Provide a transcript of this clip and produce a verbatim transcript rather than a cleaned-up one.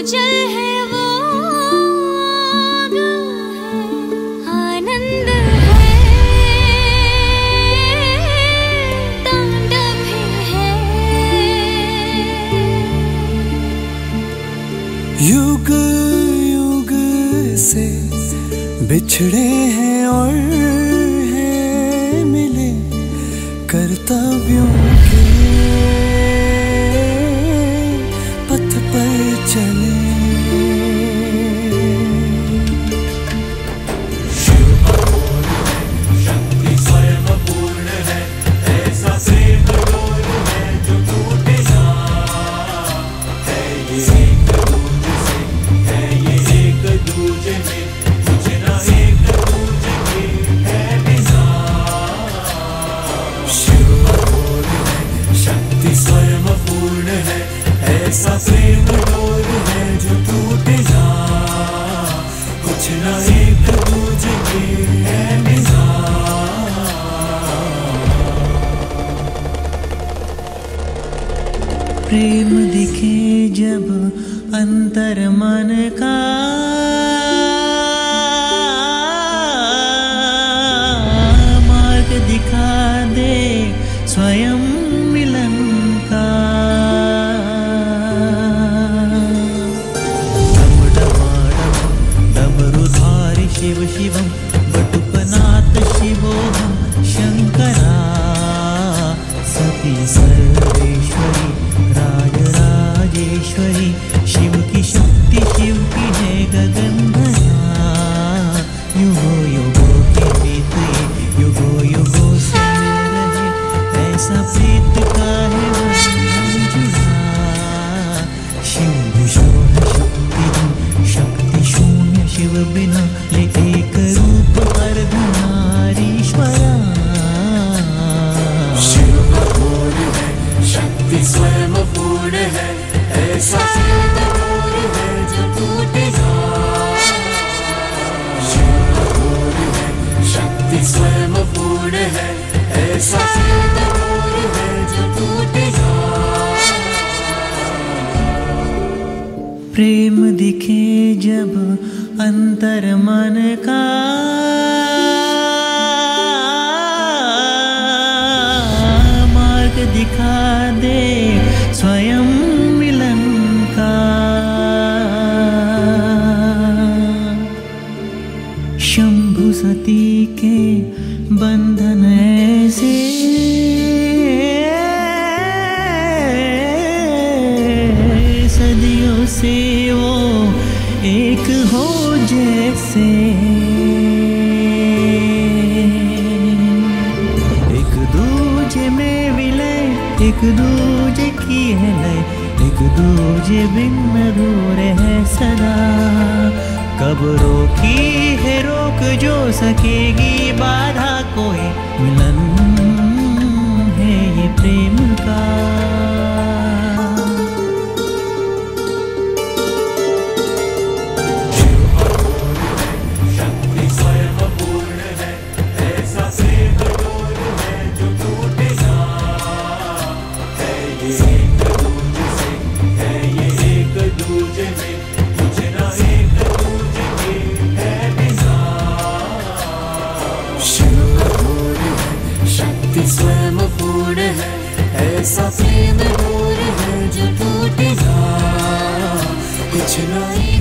जल है वो आग है, आनंद है, तांडव है। युग युग से बिछड़े हैं और हैं मिले कर्तव्यों के पथ पर चले। शिव अघोर है, शक्ति स्वयं पूर्ण है, ऐसा प्रेम डोर है जो टूटे ना। है ये एक दूजे से, है ये एक दूजे में, तुझे ना एक दूजे के है बिना। शिव अघोर है, शक्ति स्वयं पूर्ण है, ऐसा प्रेम डोर है जो टूटे ना। कुछ ना एक दूजे के है बिना। प्रेम दिखे जब अंतर मन का, मार्ग दिखा दे स्वयं मिलन का। डम डमाडम डमरुधारी शिव शिवम, बटुकनाथ शिवोहम शंकरा। सती सर्वेश्वरी राजराजेश्वरी, शिव की शक्ति शिव की है गगनभरा। युगो युगो के बीत युगो युगो से मिल रहे, ऐसा प्रीत का है बंधन जुड़ा। शिव विशो है शक्ति शक्ति शून्य शिव बिना, ले एक रूप अर्धनारीश्वरा। शिव अघोर है, शक्ति स्वयं पूर्ण है, ऐसा प्रेम डोर है जो टूटे ना। शिव अघोर है, शक्ति स्वयं पूर्ण है, ऐसा प्रेम डोर है जो टूटे ना। प्रेम दिखे जब अंतर मन का, मार्ग दिखा दे स्वयं मिलन का। शंभु सती के बंधन ऐसे, सदियों से वो एक हो जैसे। एक दूजे में विलय, एक दूजे की है लय, एक दूजे बिन अधूरे है सदा। कब रोकी है रोक जो सकेगी बाधा कोई, मिलन है ये प्रेम का। शक्ति स्वयं पूर्ण है, ऐसा प्रेम डोर है जो टूटे ना। है ये एक दूजे से, है ये एक दूजे में, तुझे ना एक दूजे के है बिना। शिव अघोर है, शक्ति स्वयं पूर्ण है, ऐसा प्रेम डोर है जो टूटे ना। कुछ ना